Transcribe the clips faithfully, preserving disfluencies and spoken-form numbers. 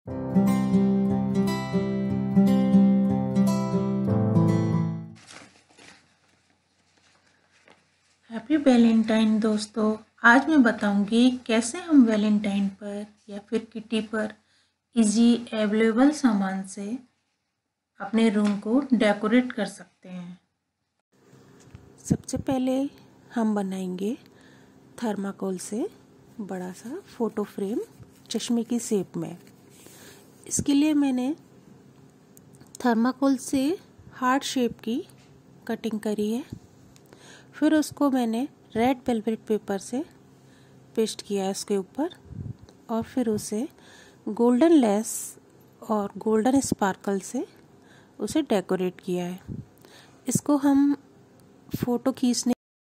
Happy Valentine दोस्तों। आज मैं बताऊंगी कैसे हम वैलेंटाइन पर या फिर किटी पर इजी अवेलेबल सामान से अपने रूम को डेकोरेट कर सकते हैं। सबसे पहले हम बनाएंगे थर्माकोल से बड़ा सा फ़ोटो फ्रेम चश्मे की शेप में। इसके लिए मैंने थर्माकोल से हार्ट शेप की कटिंग करी है। फिर उसको मैंने रेड वेलवेट पेपर से पेस्ट किया है उसके ऊपर, और फिर उसे गोल्डन लेस और गोल्डन स्पार्कल से उसे डेकोरेट किया है। इसको हम फ़ोटो खींचने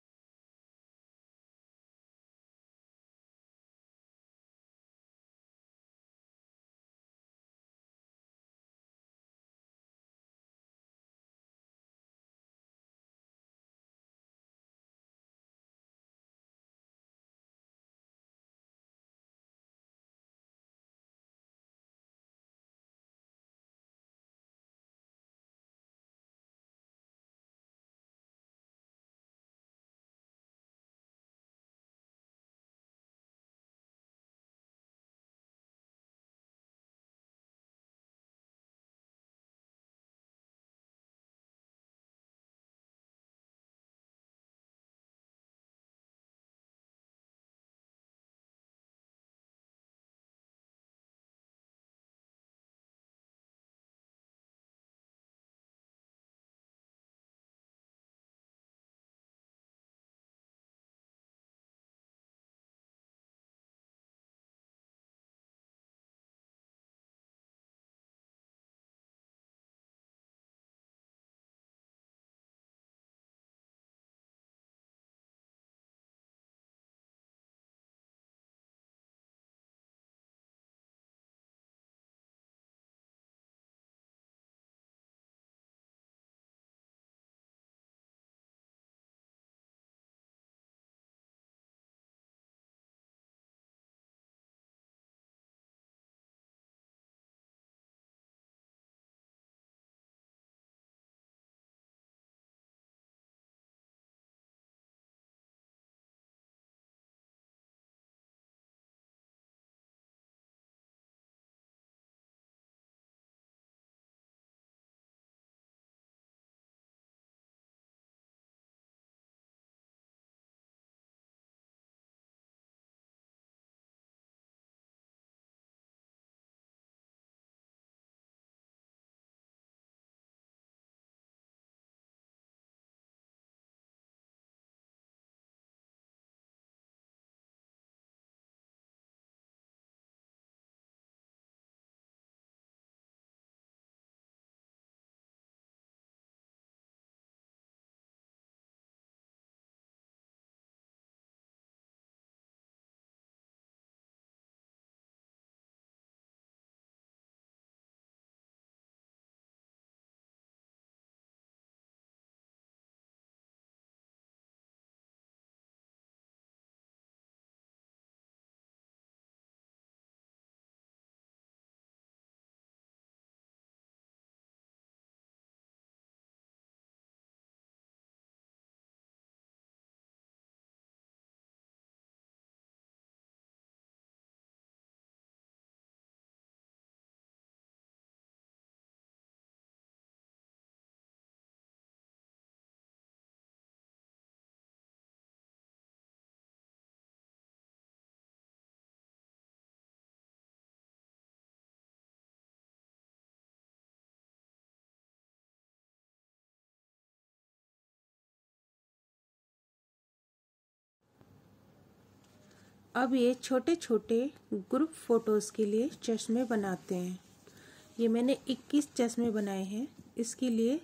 अब ये छोटे छोटे ग्रुप फोटोज़ के लिए चश्मे बनाते हैं। ये मैंने इक्कीस चश्मे बनाए हैं। इसके लिए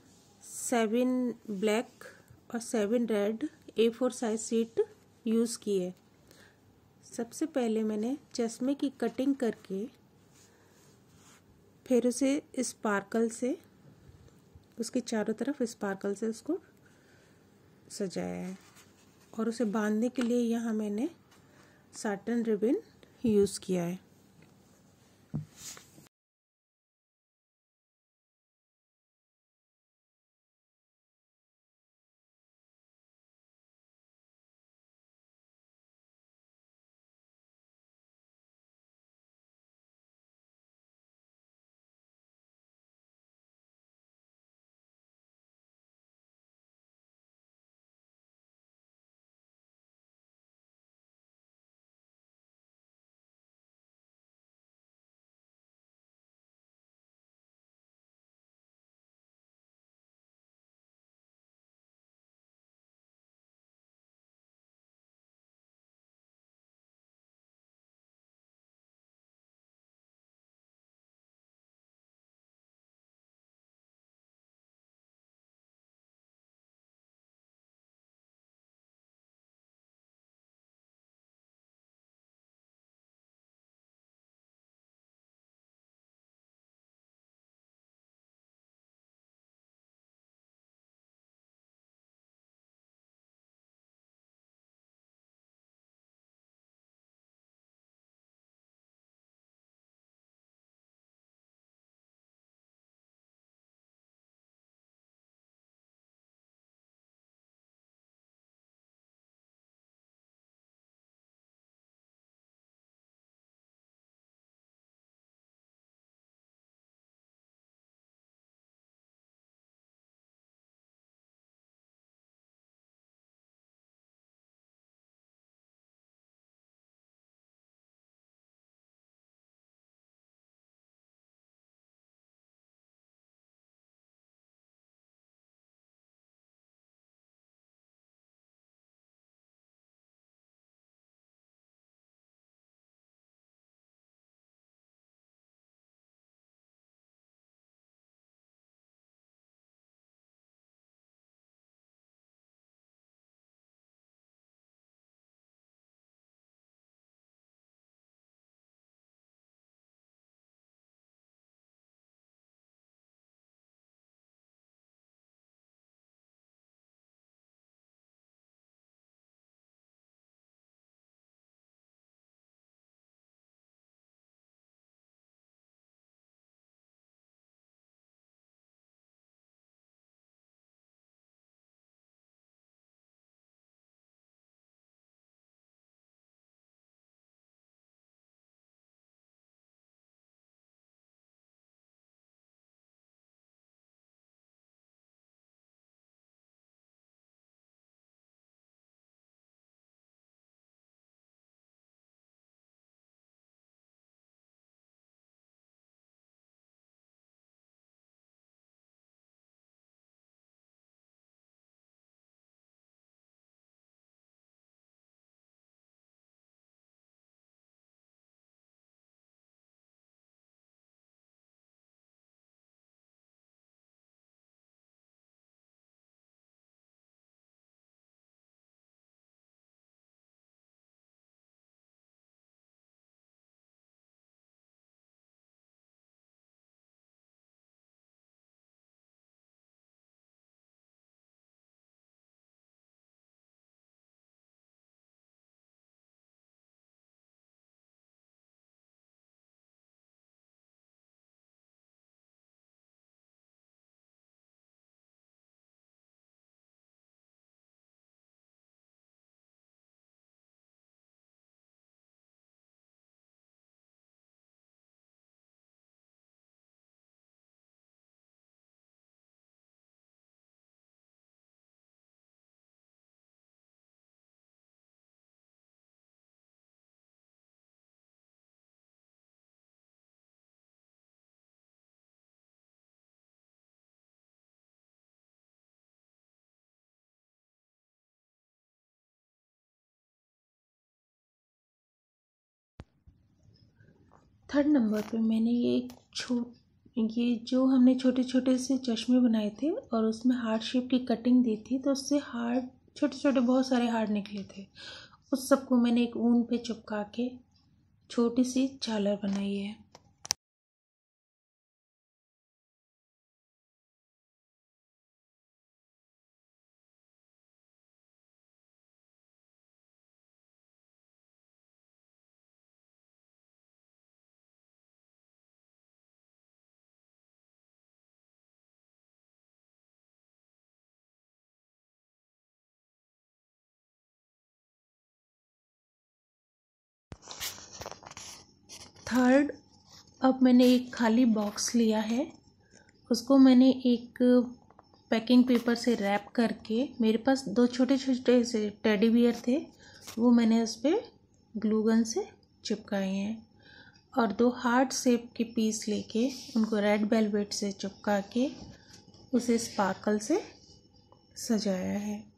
सेवन ब्लैक और seven red A four size sheet use की है। सबसे पहले मैंने चश्मे की कटिंग करके फिर उसे स्पार्कल से उसके चारों तरफ स्पार्कल से उसको सजाया है, और उसे बांधने के लिए यहाँ मैंने साटन रिबन यूज़ किया है। थर्ड नंबर पे मैंने ये छो ये जो हमने छोटे छोटे से चश्मे बनाए थे और उसमें हार्ट शेप की कटिंग दी थी, तो उससे हार्ट छोटे छोटे बहुत सारे हार्ट निकले थे। उस सबको मैंने एक ऊन पे चिपका के छोटी सी झालर बनाई है। थर्ड, अब मैंने एक खाली बॉक्स लिया है, उसको मैंने एक पैकिंग पेपर से रैप करके, मेरे पास दो छोटे छोटे से टेडी बियर थे, वो मैंने उस पर ग्लू गन से चिपकाए हैं। और दो हार्ट शेप के पीस लेके उनको रेड वेलवेट से चिपका के उसे स्पार्कल से सजाया है।